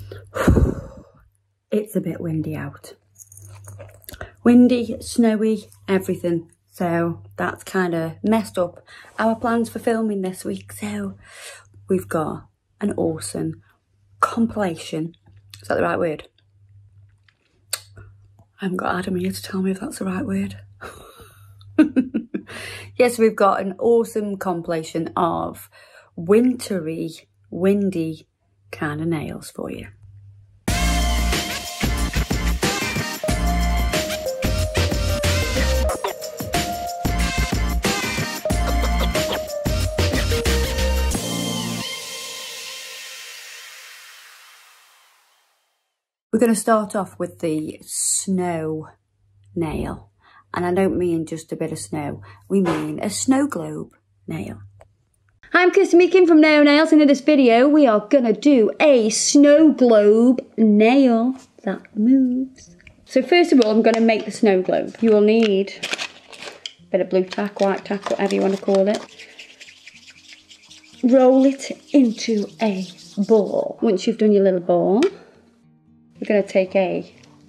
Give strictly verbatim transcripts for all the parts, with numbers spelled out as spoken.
It's a bit windy out. Windy, snowy, everything. So that's kind of messed up our plans for filming this week. So we've got an awesome compilation. Is that the right word? I haven't got Adam here to tell me if that's the right word. Yes, we've got an awesome compilation of wintry, windy kind of nails for you. We're going to start off with the snow nail. And I don't mean just a bit of snow. We mean a snow globe nail. Hi, I'm Kirsty Meakin from Nail Nails, and in this video we are going to do a snow globe nail that moves. So first of all, I'm going to make the snow globe. You will need a bit of blue tack, white tack, whatever you want to call it. Roll it into a ball. Once you've done your little ball, we're going to take a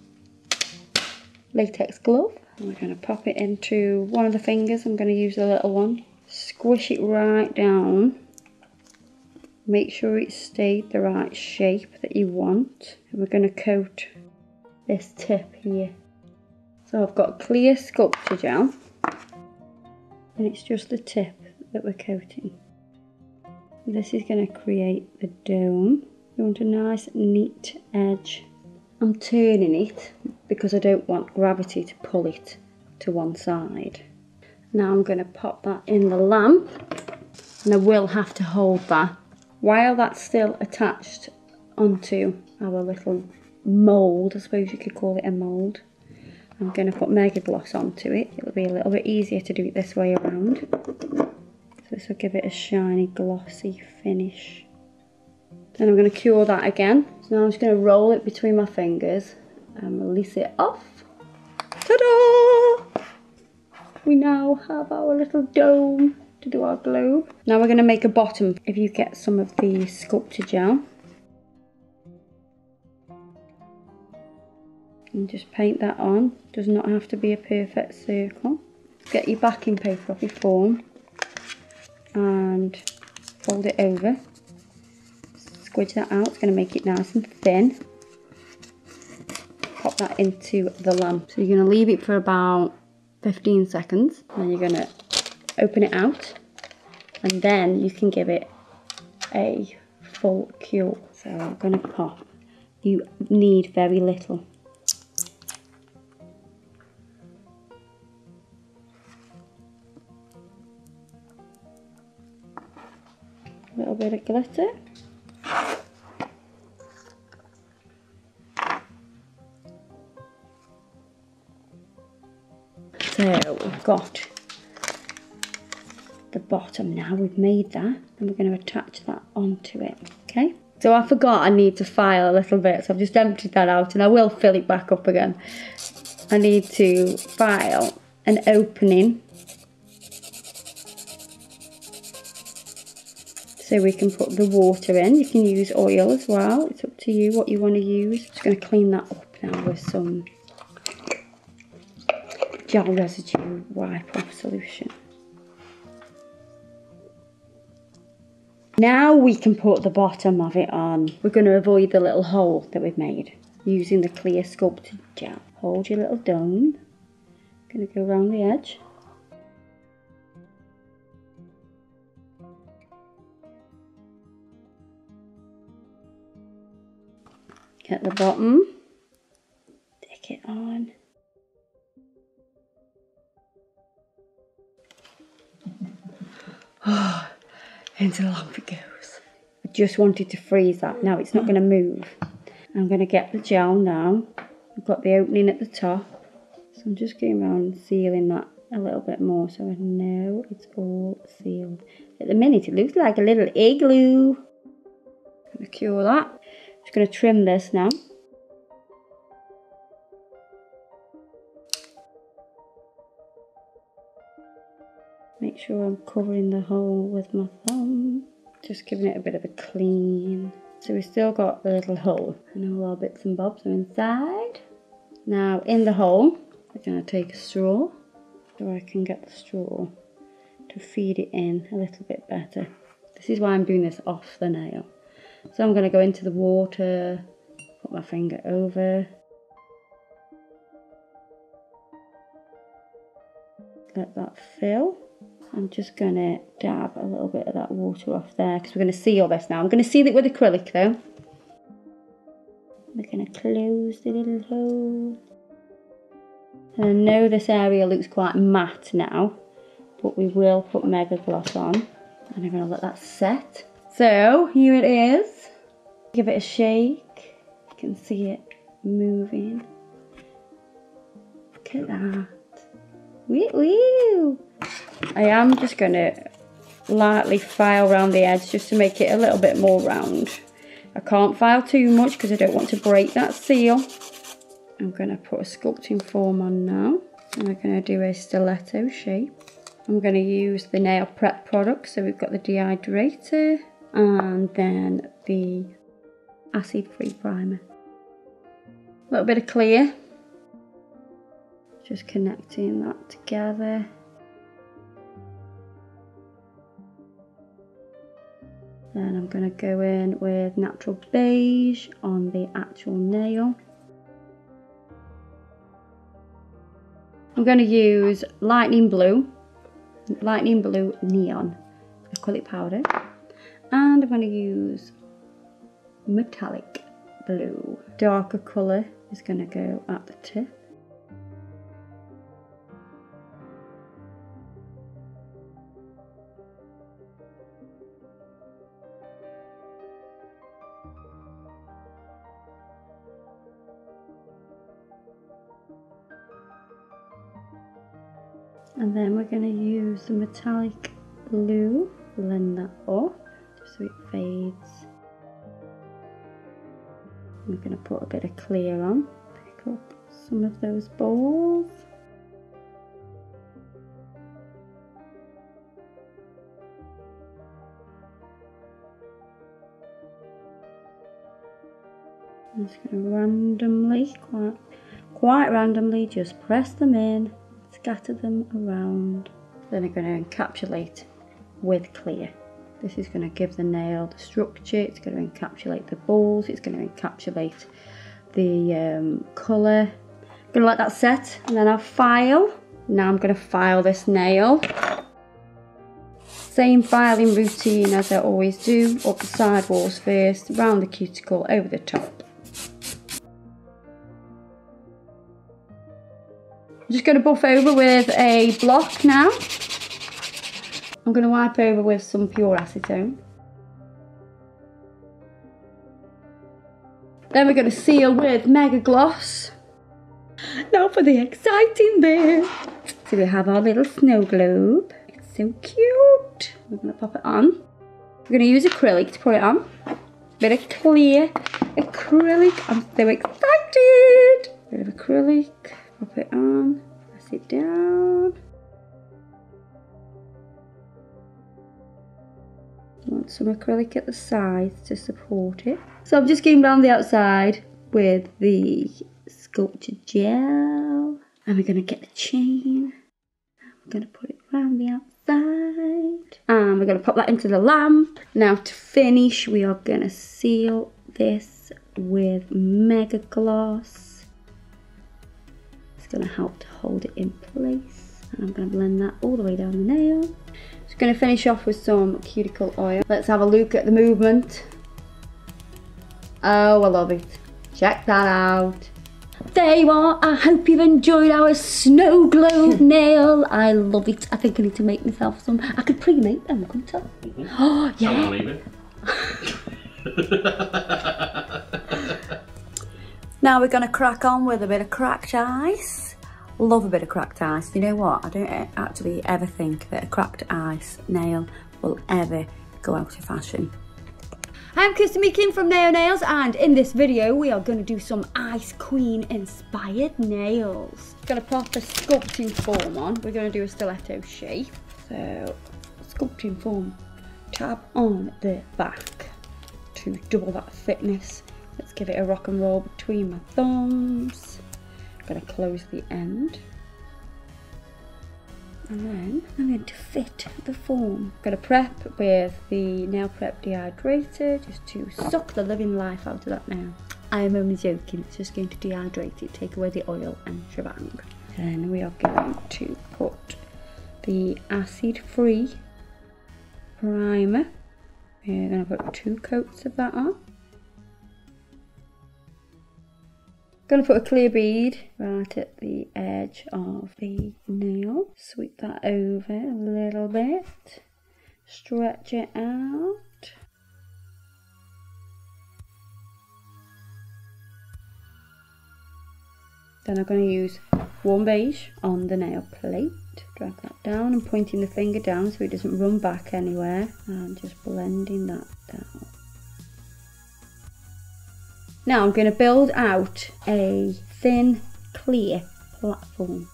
latex glove. And we're going to pop it into one of the fingers. I'm going to use the little one. Squish it right down. Make sure it stayed the right shape that you want. And we're going to coat this tip here. So I've got clear sculpture gel. And it's just the tip that we're coating. This is going to create the dome. You want a nice neat edge. I'm turning it because I don't want gravity to pull it to one side. Now I'm going to pop that in the lamp, and I will have to hold that while that's still attached onto our little mould. I suppose you could call it a mould. I'm going to put Mega Gloss onto it. It'll be a little bit easier to do it this way around. So this will give it a shiny glossy finish. Then I'm going to cure that again. So now I'm just going to roll it between my fingers and release it off. Ta-da! We now have our little dome to do our globe. Now we're going to make a bottom. If you get some of the sculpture gel and just paint that on. Does not have to be a perfect circle. Get your backing paper off your form and fold it over. Squidge that out, it's going to make it nice and thin. Pop that into the lamp. So you're going to leave it for about fifteen seconds. Then you're going to open it out. And then you can give it a full cure. So I'm going to pop. You need very little. A little bit of glitter. So we've got the bottom now, we've made that, and we're going to attach that onto it, okay? So I forgot I need to file a little bit, so I've just emptied that out, and I will fill it back up again. I need to file an opening so we can put the water in. You can use oil as well, it's up to you what you want to use. Just going to clean that up now with some gel residue wipe off solution. Now we can put the bottom of it on. We're going to avoid the little hole that we've made using the clear sculpted gel. Hold your little dome. Going to go around the edge. Get the bottom. Stick it on. Oh, into the lamp it goes. I just wanted to freeze that. Now it's not going to move. I'm going to get the gel now. I've got the opening at the top. So I'm just going around and sealing that a little bit more so I know it's all sealed. At the minute it looks like a little igloo. I'm going to cure that. I'm just going to trim this now. Make sure I'm covering the hole with my thumb. Just giving it a bit of a clean. So we've still got the little hole and all our bits and bobs are inside. Now in the hole, we're going to take a straw so I can get the straw to feed it in a little bit better. This is why I'm doing this off the nail. So I'm going to go into the water, put my finger over, let that fill. I'm just going to dab a little bit of that water off there because we're going to seal this now. I'm going to seal it with acrylic though. We're going to close the little hole. And I know this area looks quite matte now, but we will put Mega Gloss on. And I'm going to let that set. So here it is. Give it a shake. You can see it moving. Look at that. Woo woo! I am just going to lightly file around the edge just to make it a little bit more round. I can't file too much because I don't want to break that seal. I'm going to put a sculpting form on now. And we're going to do a stiletto shape. I'm going to use the nail prep products. So we've got the dehydrator and then the acid-free primer. A little bit of clear. Just connecting that together. Then I'm going to go in with natural beige on the actual nail. I'm going to use lightning blue, lightning blue neon acrylic powder, and I'm going to use metallic blue. Darker colour is going to go at the tip. And then we're going to use the metallic blue, blend that up just so it fades. I'm going to put a bit of clear on, pick up some of those balls. I'm just going to randomly, quite, quite randomly, just press them in. Scatter them around. Then I'm going to encapsulate with clear. This is going to give the nail the structure, it's going to encapsulate the balls, it's going to encapsulate the um, colour. I'm going to let that set and then I'll file. Now I'm going to file this nail. Same filing routine as I always do, up the side walls first, round the cuticle, over the top. I'm just going to buff over with a block now. I'm going to wipe over with some pure acetone. Then we're going to seal with Mega Gloss. Now for the exciting bit. So we have our little snow globe. It's so cute. We're going to pop it on. We're going to use acrylic to put it on. Bit of clear acrylic. I'm so excited. Bit of acrylic. Pop it on, press it down. You want some acrylic at the sides to support it. So I'm just going around the outside with the sculpture gel. And we're going to get the chain. We're going to put it around the outside. And we're going to pop that into the lamp. Now to finish, we are going to seal this with Mega Gloss. It's going to help to hold it in place. And I'm going to blend that all the way down the nail. Just going to finish off with some cuticle oil. Let's have a look at the movement. Oh, I love it. Check that out. There you are. I hope you've enjoyed our snow globe nail. I love it. I think I need to make myself some. I could pre-make them, couldn't I? Mm-hmm. Oh, yeah. Don't believe it. Now we're going to crack on with a bit of cracked ice. Love a bit of cracked ice. You know what? I don't actually ever think that a cracked ice nail will ever go out of fashion. I'm Kirsten Meekin from Nail Nails, and in this video we are going to do some Ice Queen inspired nails. Going to pop a sculpting form on. We're going to do a stiletto shape. So sculpting form, tab on the back. to double that thickness. Let's give it a rock and roll between my thumbs. I'm going to close the end. And then I'm going to fit the form. I'm going to prep with the Nail Prep Dehydrator just to suck the living life out of that nail. I am only joking, it's just going to dehydrate it, take away the oil and shebang. Then we are going to put the acid-free primer. We're going to put two coats of that on. Going to put a clear bead right at the edge of the nail. Sweep that over a little bit. Stretch it out. Then I'm going to use warm beige on the nail plate. Drag that down and pointing the finger down so it doesn't run back anywhere. And just blending that down. Now I'm going to build out a thin, clear platform.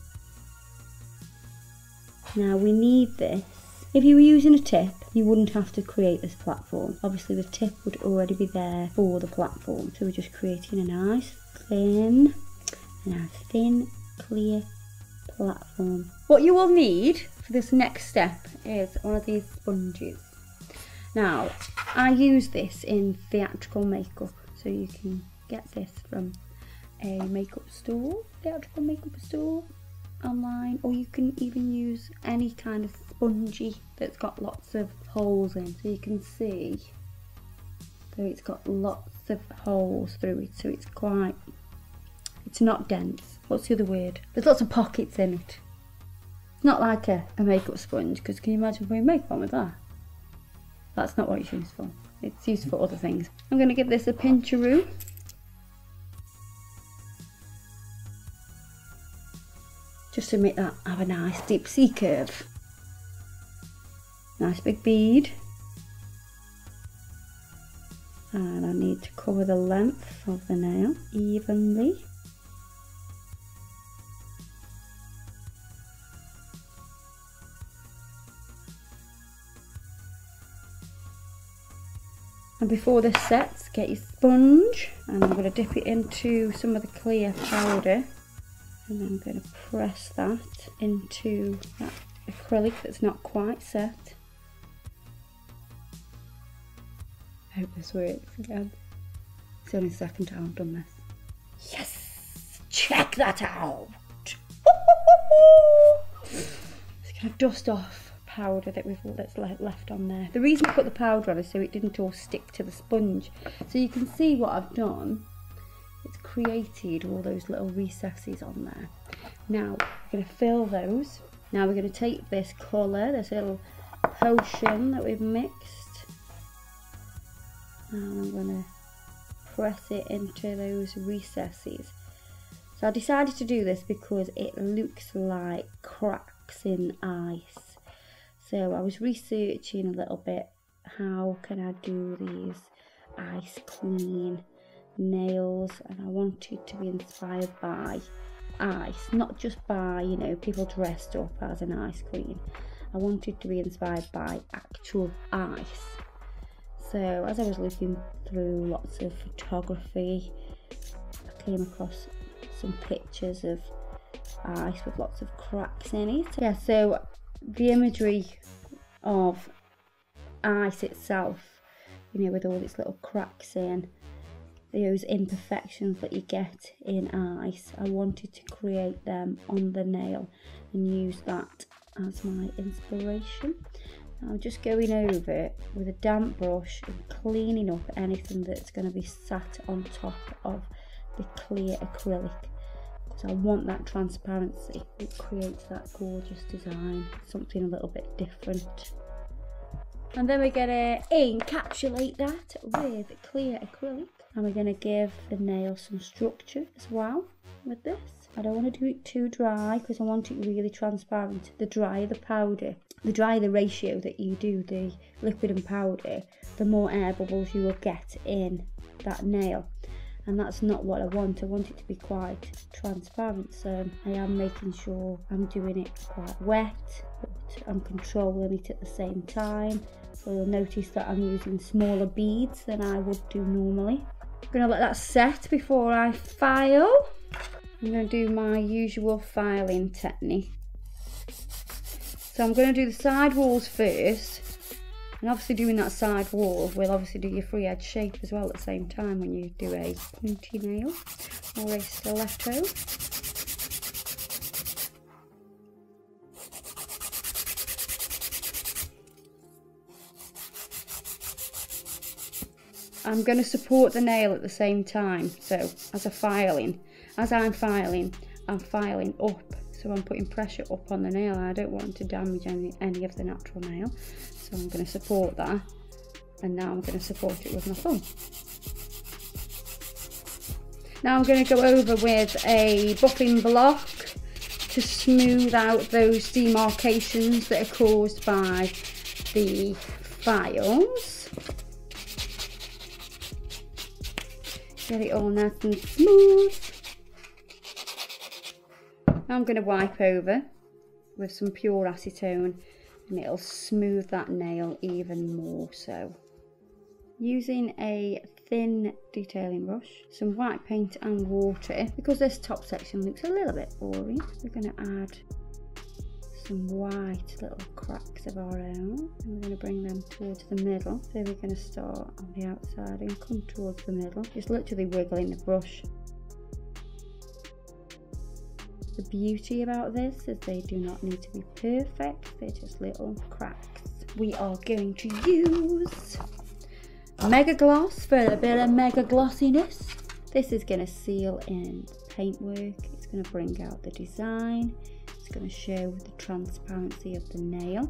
Now we need this. If you were using a tip, you wouldn't have to create this platform. Obviously the tip would already be there for the platform. So we're just creating a nice, thin, and a thin, clear platform. What you will need for this next step is one of these sponges. Now, I use this in theatrical makeup. So you can get this from a makeup store, theatrical makeup store online, or you can even use any kind of spongy that's got lots of holes in. So you can see, so it's got lots of holes through it, so it's quite, it's not dense. What's the other word? There's lots of pockets in it. It's not like a, a makeup sponge, because can you imagine putting makeup on with that? That's not what it's used for. It's used for other things. I'm going to give this a pincheroo. Just to make that have a nice deep C curve. Nice big bead. And I need to cover the length of the nail evenly. And before this sets, get your sponge, and I'm going to dip it into some of the clear powder, and I'm going to press that into that acrylic that's not quite set. I hope this works again. It's only the second time I've done this. Yes! Check that out! Just going to dust off powder that we've that's left on there. The reason I put the powder on is so it didn't all stick to the sponge. So you can see what I've done. It's created all those little recesses on there. Now we're going to fill those. Now we're going to take this colour, this little potion that we've mixed, and I'm going to press it into those recesses. So I decided to do this because it looks like cracks in ice. So I was researching a little bit, how can I do these ice clean nails, and I wanted to be inspired by ice, not just by, you know, people dressed up as an ice queen. I wanted to be inspired by actual ice. So as I was looking through lots of photography, I came across some pictures of ice with lots of cracks in it. Yeah, so the imagery of ice itself, you know, with all its little cracks in, those imperfections that you get in ice, I wanted to create them on the nail and use that as my inspiration. I'm just going over it with a damp brush and cleaning up anything that's going to be sat on top of the clear acrylic. So I want that transparency. It creates that gorgeous design, something a little bit different. And then we're going to encapsulate that with clear acrylic. And we're going to give the nail some structure as well with this. I don't want to do it too dry because I want it really transparent. The drier the powder, the drier the ratio that you do the liquid and powder, the more air bubbles you will get in that nail. And that's not what I want. I want it to be quite transparent, so I am making sure I'm doing it quite wet, but I'm controlling it at the same time So you'll notice that I'm using smaller beads than I would do normally. I'm going to let that set before I file. I'm going to do my usual filing technique. So I'm going to do the side walls first. And obviously doing that side wall will obviously do your free edge shape as well at the same time when you do a pointy nail or a stiletto. I'm going to support the nail at the same time, so as a filing, as I'm filing, I'm filing up. So I'm putting pressure up on the nail. I don't want to damage any, any of the natural nail. So I'm going to support that. And now I'm going to support it with my thumb. Now I'm going to go over with a buffing block to smooth out those demarcations that are caused by the files. Get it all nice and smooth. I'm going to wipe over with some pure acetone and it'll smooth that nail even more so. Using a thin detailing brush, some white paint and water, because this top section looks a little bit boring, we're going to add some white little cracks of our own and we're going to bring them towards the middle. So we're going to start on the outside and come towards the middle, just literally wiggling the brush. The beauty about this is they do not need to be perfect, they're just little cracks. We are going to use Mega Gloss for a bit of mega glossiness. This is going to seal in paintwork, it's going to bring out the design, it's going to show the transparency of the nail.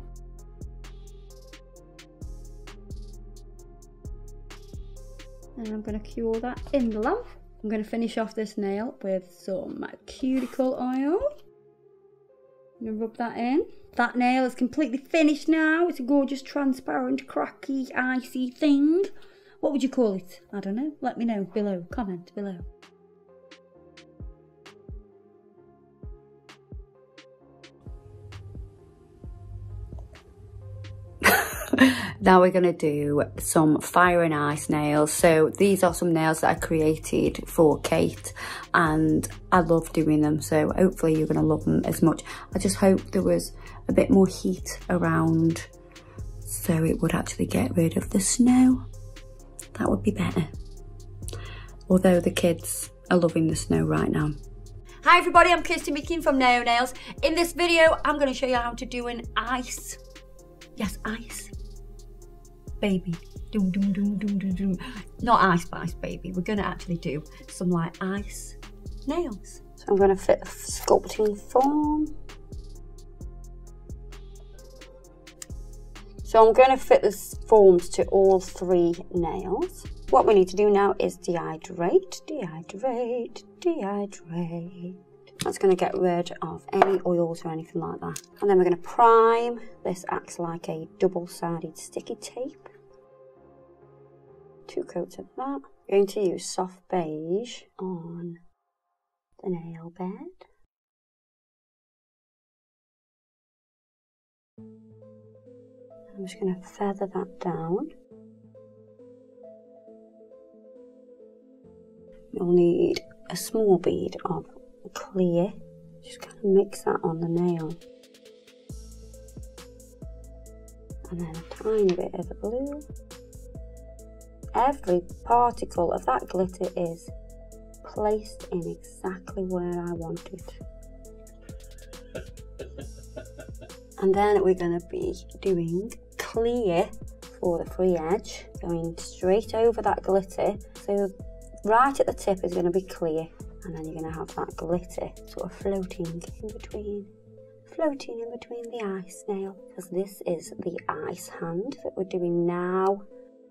And I'm going to cure that in the lamp. I'm going to finish off this nail with some cuticle oil. I'm going to rub that in. That nail is completely finished now. It's a gorgeous, transparent, cracky, icy thing. What would you call it? I don't know. Let me know below. Comment below. Now we're going to do some fire and ice nails. So these are some nails that I created for Kate and I love doing them, so hopefully you're going to love them as much. I just hope there was a bit more heat around so it would actually get rid of the snow. That would be better. Although the kids are loving the snow right now. Hi everybody, I'm Kirsty Meakin from Nao Nails. In this video I'm going to show you how to do an ice, yes ice, baby, doom doom doom doom doom doom. Not Ice Spice baby, we're going to actually do some like ice nails. So I'm going to fit the sculpting form. So I'm going to fit the forms to all three nails. What we need to do now is dehydrate, dehydrate, dehydrate. That's going to get rid of any oils or anything like that. And then we're going to prime. This acts like a double-sided sticky tape. Two coats of that. We're going to use soft beige on the nail bed. I'm just going to feather that down. You'll need a small bead of clear. Just kind of mix that on the nail. And then a tiny bit of the blue. Every particle of that glitter is placed in exactly where I want it. And then we're going to be doing clear for the free edge, going straight over that glitter. So right at the tip is going to be clear, and then you're going to have that glitter sort of floating in between, floating in between the ice nail, because this is the ice hand that we're doing now.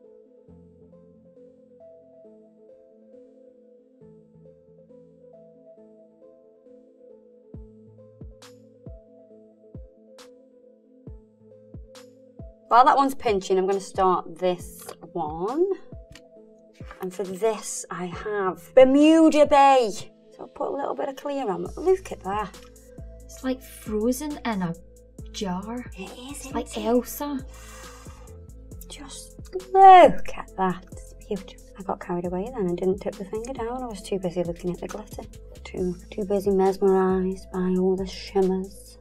While that one's pinching, I'm going to start this one. And for this, I have Bermuda Bay. So I'll put a little bit of clear on. Look at that. It's like frozen in a jar. It is, It's like Elsa. Just look at that. It's beautiful. I got carried away then and didn't tip the finger down. I was too busy looking at the glitter. Too, too busy mesmerised by all the shimmers.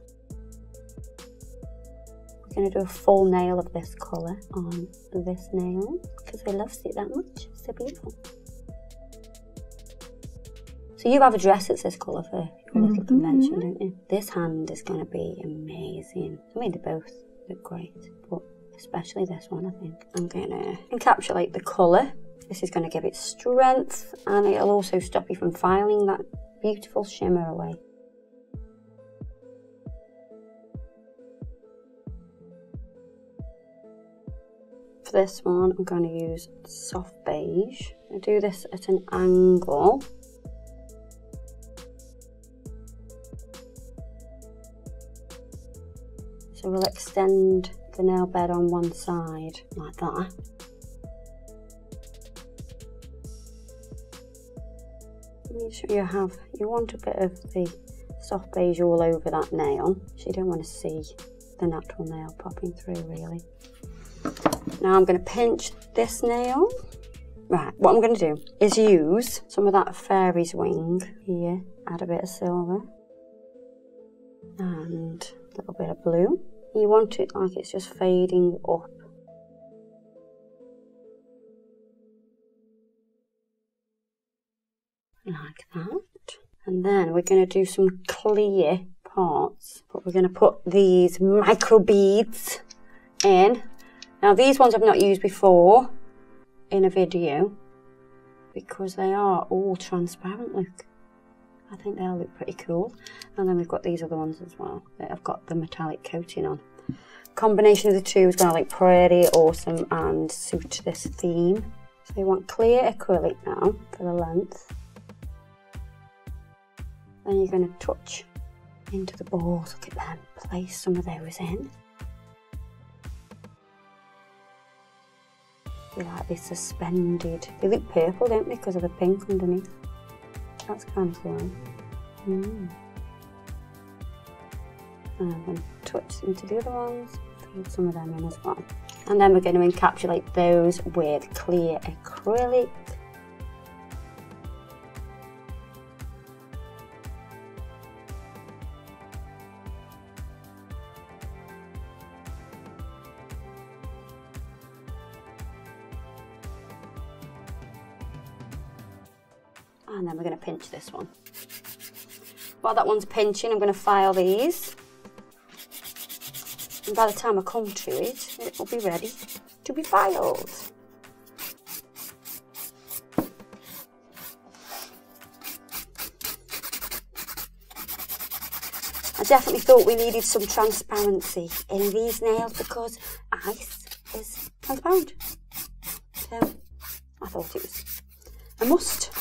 We're going to do a full nail of this colour on this nail because I love it that much. It's so beautiful. So you have a dress that's this colour for your little mm-hmm. convention, don't you? This hand is going to be amazing. I mean, they both look great, but especially this one, I think. I'm going to encapsulate the colour. This is going to give it strength, and it'll also stop you from filing that beautiful shimmer away. For this one, I'm going to use soft beige. I do this at an angle. So we'll extend the nail bed on one side like that. Make sure you have, you want a bit of the soft beige all over that nail, so you don't want to see the natural nail popping through really. Now I'm going to pinch this nail. Right, what I'm going to do is use some of that fairy's wing here, add a bit of silver and a little bit of blue. You want it like it's just fading up. Like that. And then we're going to do some clear parts, but we're going to put these micro beads in. Now these ones I've not used before in a video because they are all transparent, look. I think they'll look pretty cool. And then we've got these other ones as well that have got the metallic coating on. Combination of the two is going to look pretty awesome and suit this theme. So you want clear acrylic now for the length. Then you're going to touch into the balls, look at them, place some of those in. They like this suspended, they look purple don't they because of the pink underneath. That's kind of cool. Mm. And I'm going to touch into the other ones, feed some of them in as well. And then we're going to encapsulate those with clear acrylic. And then we're going to pinch this one. While that one's pinching, I'm going to file these. And by the time I come to it, it will be ready to be filed. I definitely thought we needed some transparency in these nails because ice is transparent. So I thought it was a must.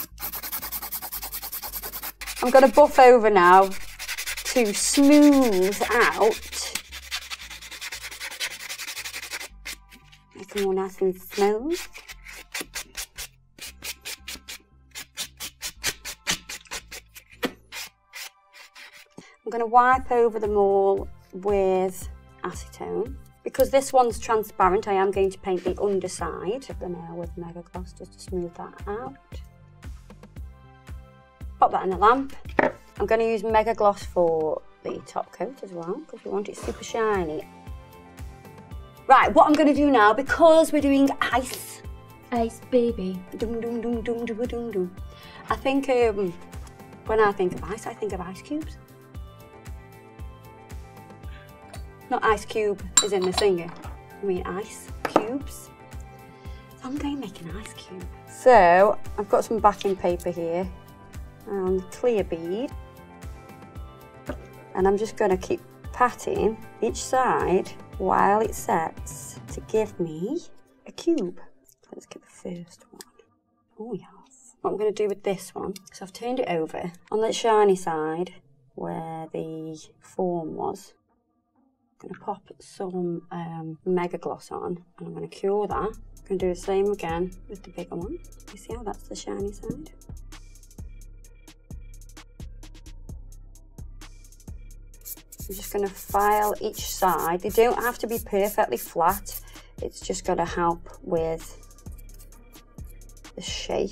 I'm going to buff over now to smooth out, make them all nice and smooth. I'm going to wipe over them all with acetone. Because this one's transparent, I am going to paint the underside of the nail with Mega Gloss just to smooth that out. Pop that in the lamp. I'm going to use Mega Gloss for the top coat as well because we want it super shiny. Right, what I'm going to do now, because we're doing ice. Ice baby. Dum dum dum dum dum dum dum. I think um, when I think of ice, I think of ice cubes. Not Ice Cube as in the singer. I mean ice cubes. So I'm going to make an ice cube. So I've got some backing paper here. And clear bead, and I'm just going to keep patting each side while it sets to give me a cube. Let's get the first one. Oh yes. What I'm going to do with this one, so I've turned it over on the shiny side where the form was. I'm going to pop some um, Mega Gloss on and I'm going to cure that. I'm going to do the same again with the bigger one. You see how that's the shiny side? I'm just going to file each side. They don't have to be perfectly flat. it's just going to help with the shape.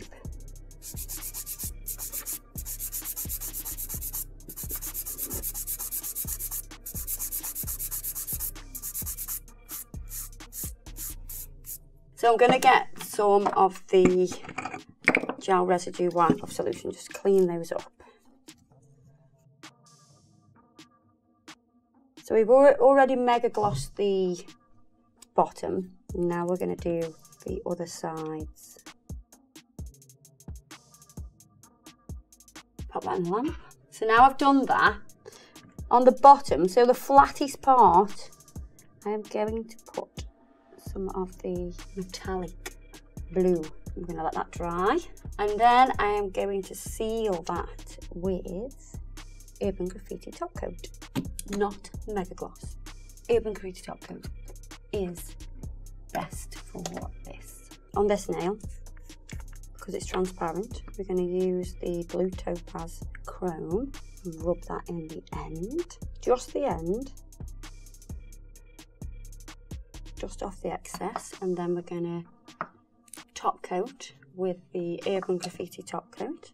So I'm going to get some of the gel residue wipe off solution, just clean those up. So we've already mega glossed the bottom. Now we're going to do the other sides. Pop that in the lamp. So now I've done that. On the bottom, so the flattest part, I am going to put some of the metallic blue. I'm going to let that dry. And then I am going to seal that with Urban Graffiti Top Coat, not Mega Gloss. Urban Graffiti Top Coat is best for this. On this nail, because it's transparent, we're going to use the Blue Topaz Chrome and rub that in the end, just the end, just off the excess, and then we're going to top coat with the Urban Graffiti Top Coat.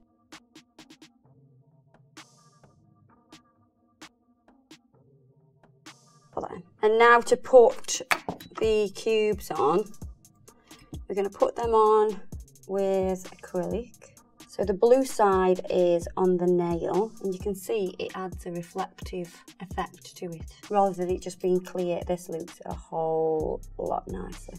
Put that in. And now to put the cubes on, we're going to put them on with acrylic. So the blue side is on the nail, and you can see it adds a reflective effect to it. Rather than it just being clear, this looks a whole lot nicer.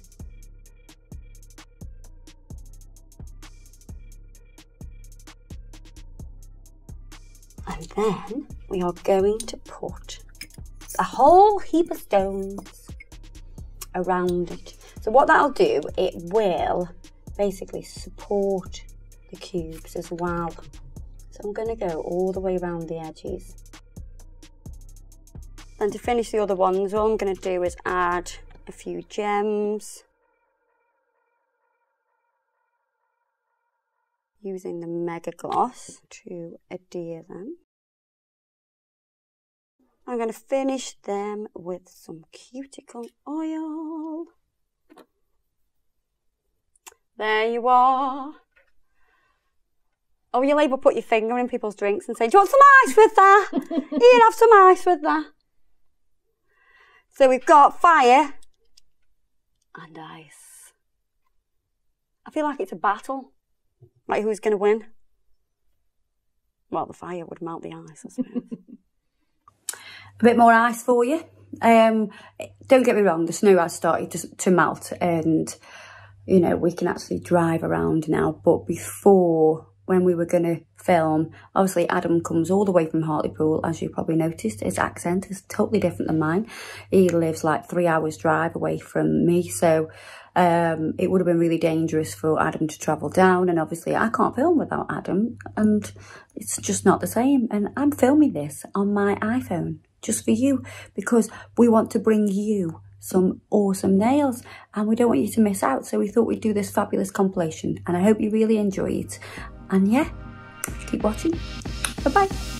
And then we are going to put a whole heap of stones around it. So what that'll do, it will basically support the cubes as well. So I'm going to go all the way around the edges. And to finish the other ones, all I'm going to do is add a few gems using the Mega Gloss to adhere them. I'm going to finish them with some cuticle oil. There you are. Oh, you'll able to put your finger in people's drinks and say, do you want some ice with that? You can have some ice with that. So we've got fire and ice. I feel like it's a battle. Like who's going to win? Well, the fire would melt the ice, I suppose. A bit more ice for you. Um, don't get me wrong, the snow has started to, to melt, and you know, we can actually drive around now. But before, when we were going to film, obviously Adam comes all the way from Hartlepool, as you probably noticed. His accent is totally different than mine. He lives like three hours drive away from me, so um, it would have been really dangerous for Adam to travel down, and obviously I can't film without Adam, and it's just not the same. And I'm filming this on my iPhone just for you, because we want to bring you some awesome nails and we don't want you to miss out. So we thought we'd do this fabulous compilation, and I hope you really enjoy it. And yeah, keep watching. Bye bye.